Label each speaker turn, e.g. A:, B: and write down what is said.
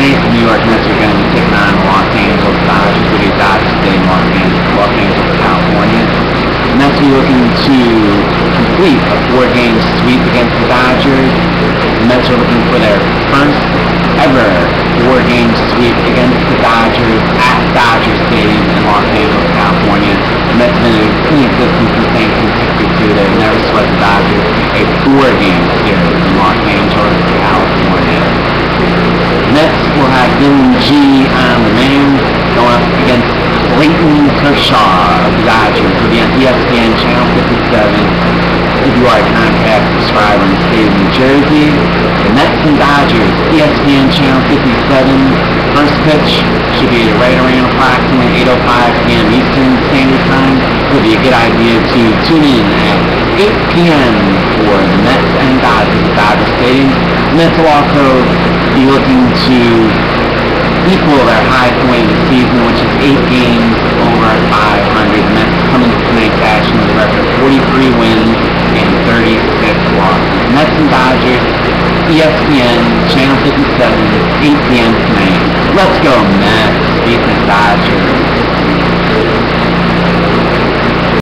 A: tonight, the New York Mets are going to be taking on the Los Angeles Dodgers. It is Dodgers Stadium, Los Angeles, California. The Mets are looking to complete a 4-game sweep against the Dodgers. The Mets are looking for their first ever 4-game sweep against the Dodgers at Dodger Stadium in Los Angeles, California. The Mets have been in existence since 1962. They've never swept the Dodgers. A 4-game series in Los Angeles, California. The Mets will have Dylan G on the mound going up against Clayton Kershaw of the Dodgers. Will be on ESPN Channel 57. If you are a Comcast subscriber in the state of New Jersey. The Mets and Dodgers, ESPN Channel 57. First pitch should be right around approximately 8:05 p.m. Eastern Standard Time. It would be a good idea to tune in at 8 p.m. for the Mets and Dodgers at Dodger Stadium. The Mets will also be looking to equal their high point of the season, which is 8 games over 500. The Mets coming to tonight's action with a record of 43 wins and 36 losses. Mets and Dodgers, ESPN, Channel 57, 8 p.m. tonight. Let's go Mets, beat the Dodgers.